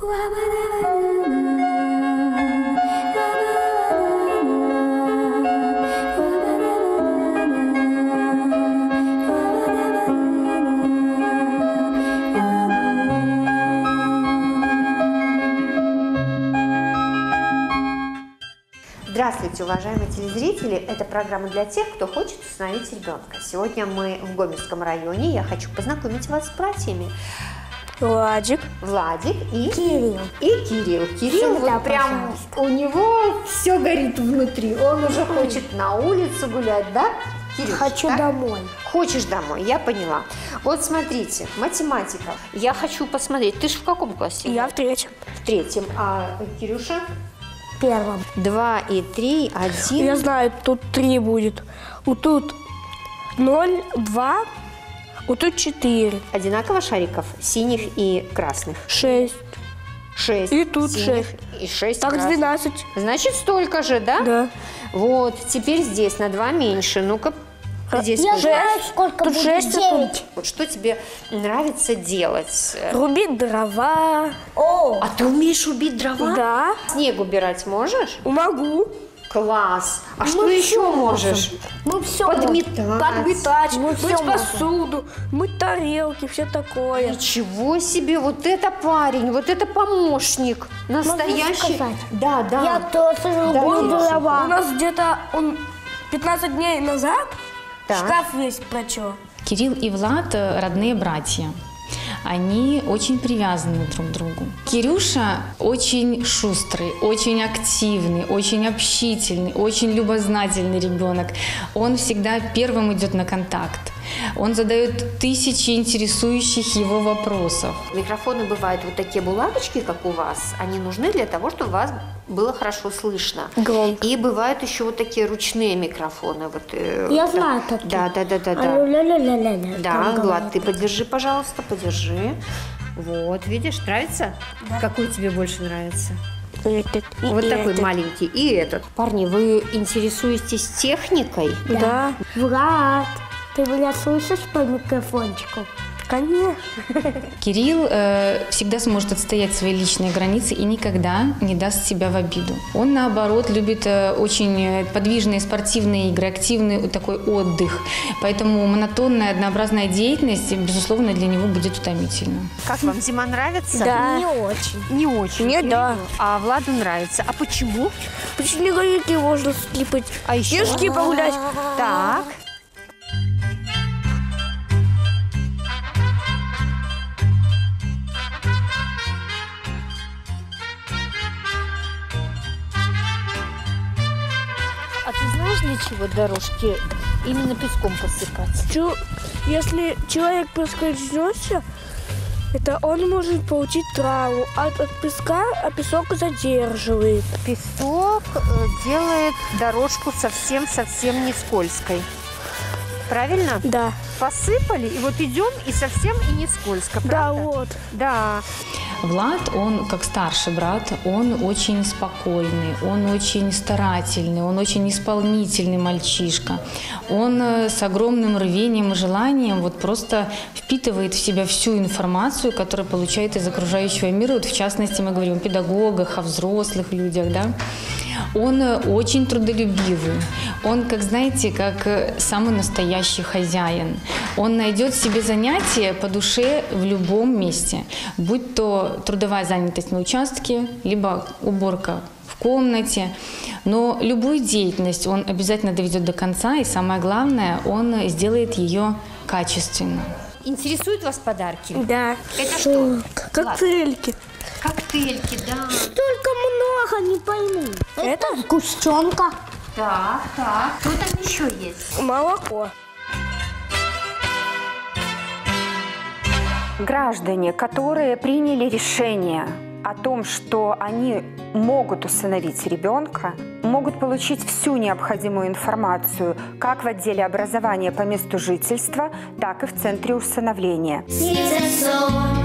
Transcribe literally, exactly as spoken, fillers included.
Здравствуйте, уважаемые телезрители! Это программа для тех, кто хочет усыновить ребенка. Сегодня мы в Гомельском районе. Я хочу познакомить вас с братьями. Владик. Владик и Кирилл. И Кирилл. Кирилл, Всегда, вот прям у него все горит внутри. Он уже хочет на улицу гулять, да? Кирилл, Хочу так? домой. Хочешь домой, я поняла. Вот смотрите, математика. Я хочу посмотреть. Ты же в каком классе? Я в третьем. В третьем. А Кирюша? В первом. Два и три, один. Я знаю, тут три будет. Вот тут ноль, два, вот тут четыре. Одинаково шариков, синих и красных. Шесть. Шесть. И тут синих шесть. И шесть Так красных. двенадцать. Значит, столько же, да? Да. Вот, теперь здесь на два меньше. Ну-ка, здесь Я скажи. знаю, сколько тут будет. Шесть, девять. Вот что тебе нравится делать? Рубить дрова. О! А ты умеешь убить дрова? Да. Снег убирать можешь? Могу. Класс. А Мы что еще всё можешь? Мы все Подметать. Подметать, Мы мыть всё можем. посуду, мыть тарелки, все такое. Ничего себе, вот это парень, вот это помощник. Настоящий. сказать? Да, да. Я тоже Да, люблю Кирюша. дрова. У нас где-то он пятнадцать дней назад Так. шкаф весь прочел. Кирилл и Влад – родные братья. Они очень привязаны друг к другу. Кирюша очень шустрый, очень активный, очень общительный, очень любознательный ребенок. Он всегда первым идет на контакт. Он задает тысячи интересующих его вопросов. Микрофоны бывают вот такие булавочки, как у вас. Они нужны для того, чтобы вас было хорошо слышно. Громко. И бывают еще вот такие ручные микрофоны. Вот, э, Я да. знаю такие. Да, да, да, да, да. Ля-ля-ля-ля-ля. Да, Там Влад, говорят. ты подержи, пожалуйста, подержи. Вот, видишь, нравится? Да. Какой тебе больше нравится? Этот и Вот такой этот. маленький. И этот. Парни, вы интересуетесь техникой? Да. Влад, ты меня слышишь по микрофончику? Конечно. Кирилл э, всегда сможет отстоять свои личные границы и никогда не даст себя в обиду. Он, наоборот, любит э, очень подвижные спортивные игры, активный такой отдых. Поэтому монотонная, однообразная деятельность, безусловно, для него будет утомительна. Как вам, зима нравится? Да. Не очень. Не очень. Мне да. А Владу нравится. А почему? Почему снеговики можно слипать? А еще? Снежки погулять. Так. А ты знаешь, для чего дорожки именно песком посыпать? Чу- Если человек поскользнется, это он может получить травму. От, от песка, а песок задерживает. Песок э, делает дорожку совсем-совсем не скользкой. Правильно? Да. Посыпали, и вот идем, и совсем и не скользко, Да, правда? вот. Да. Влад, он как старший брат, он очень спокойный, он очень старательный, он очень исполнительный мальчишка. Он э, с огромным рвением и желанием вот просто впитывает в себя всю информацию, которую получает из окружающего мира. Вот в частности, мы говорим о педагогах, о взрослых людях, да. Он э, очень трудолюбивый. Он, как знаете, как э, самый настоящий хозяин. Он найдет себе занятие по душе в любом месте, будь то трудовая занятость на участке, либо уборка в комнате. Но любую деятельность он обязательно доведет до конца, и самое главное, он сделает ее качественно. Интересуют вас подарки? Да. Это что? Коктейльки. Коктейльки, да. Столько много, не пойму. Это сгущенка. Так, так. Что там еще есть? Молоко. Граждане, которые приняли решение о том, что они могут усыновить ребенка, могут получить всю необходимую информацию как в отделе образования по месту жительства, так и в центре усыновления. Season song.